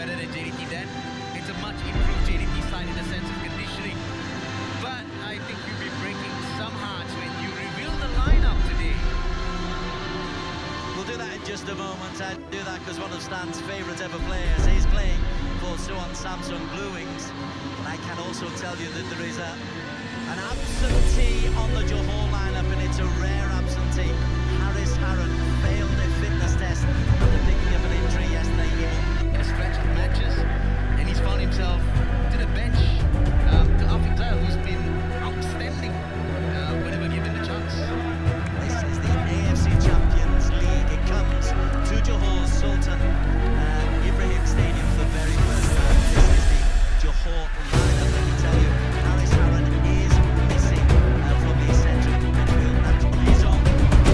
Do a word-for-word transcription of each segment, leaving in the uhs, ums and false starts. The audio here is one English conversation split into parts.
better than J D T then. It's a much improved J D T side in the sense of conditioning. But I think you'll be breaking some hearts when you reveal the lineup today. We'll do that in just a moment. I'd do that because one of Stan's favourite ever players is playing for Suwon Samsung Blue Wings. But I can also tell you that there is a an absentee on the Johor lineup, and it's a rare absentee. Haris Harun failed a fitness test after picking up an injury yesterday evening. In a stretch of matches, and he's found himself to the bench um, to Afiq Zahir, who's been outstanding uh, whenever given the chance. This is the A F C Champions League. It comes to Johor's Sultan uh, Ibrahim Stadium for the very first time. This is the Johor lineup. Let me tell you, Haris Harun is missing uh, from the central midfield. That is on.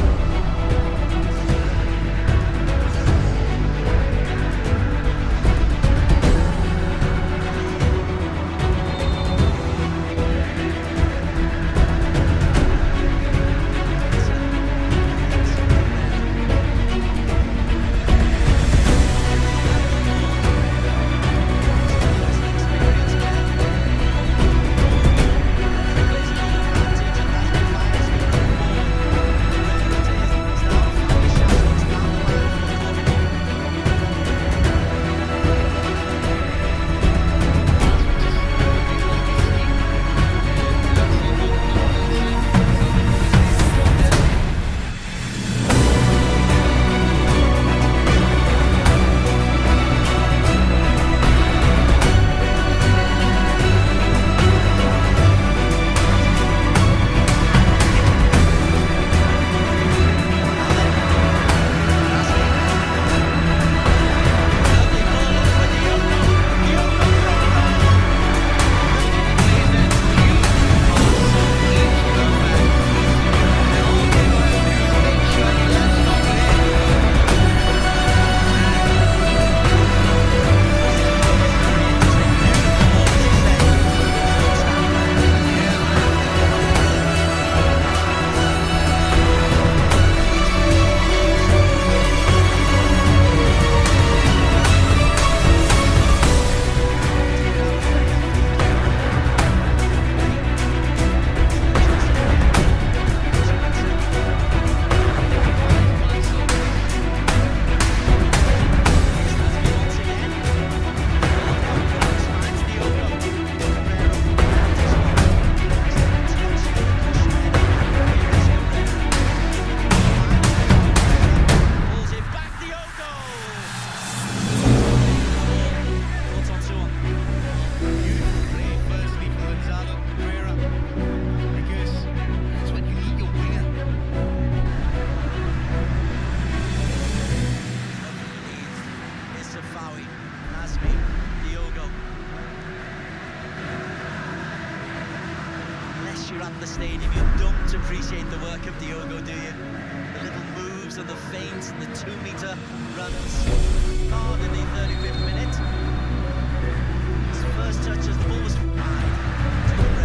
You're at the stadium, you don't appreciate the work of Diogo, do you? The little moves and the feints and the two-metre runs. Hard in the thirty-fifth minute. His first touch as the ball was wide.